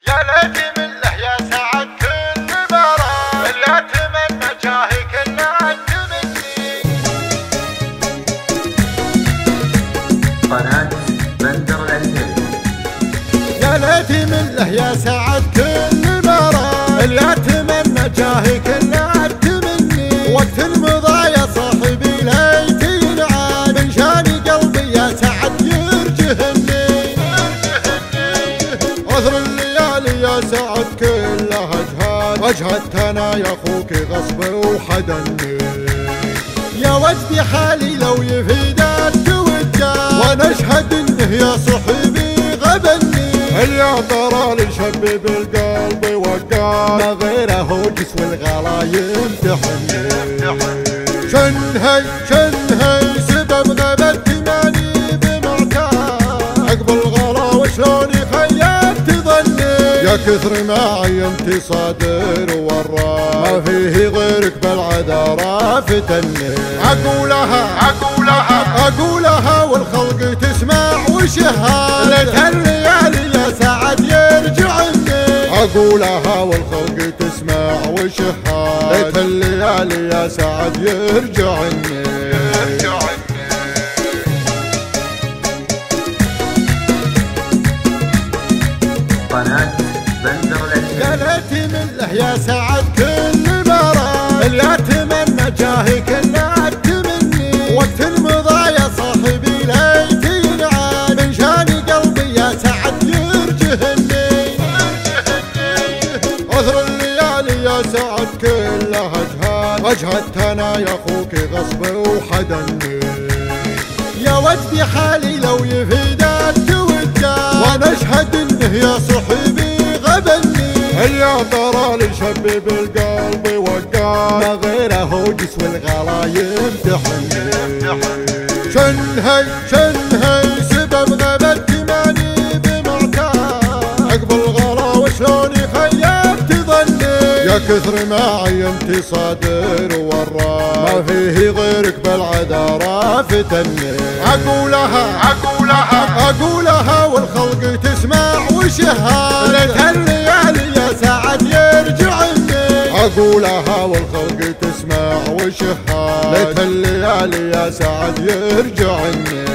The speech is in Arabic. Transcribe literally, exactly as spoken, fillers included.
يا ليت من له يا سعد كل مرة اللي اتمنى جاهي كل عد مني. قناة بندر العسيري. يا ليت من له يا سعد كل مرة اللي اتمنى جاهي كل عد مني. وقت المضى يا صاحبي ليت ينعاد من شان قلبي يا سعد يرجهني. عذر الليالي يا سعد كلها اجهاد اجهدت انا يا اخوك غصب وحدني. يا وجدي حالي لو يفيد التوجه وانا اشهد انه يا صحبي غبني. اللي ترى لي شبي بالقلب وقال ما غيره جسم الغلا يمتحني. شنهي شنهي سبب غبت ماني بمعتاد عقب الغلا وشلون خيبت ظني. يا كثر ما عينتي صادر وراه ما فيه غيرك بالعذارى فتني. اقولها اقولها اقولها والخلق تسمع وشهاد ليت الليالي يا سعد يرجعني. اقولها والخلق تسمع وشهاد ليت الليالي يا سعد يرجعني. قناة بندر العسيري. يا ليت من له يا سعد كل مرة اللي اتمنى جاهي كل عد مني. وقت المضى يا صاحبي ليت ينعاد من شان قلبي يا سعد يرجهني. عذر الليالي يا سعد كلها اجهاد اجهدت انا يا اخوك غصب وحدني. يا وجدي حالي لو يفيد التوجه وانا اشهد انه يا صحبي غبني. اللي ترى لي شبي بالقلب وقال ما غيره جسم الغلا يمتحني. شنهي شنهي سبب غبت ماني بمعتاد عقب الغلا وشلون خيبت ظني. يا كثر ما عينتي صادر وراه ما فيه غيرك بالعذارى فتني. اقولها اقولها اقولها والخلق تسمع وشهاد ليت الليالي يا سعد يرجعني. اقولها والخلق تسمع وشهاد ليت الليالي يا سعد يرجعني.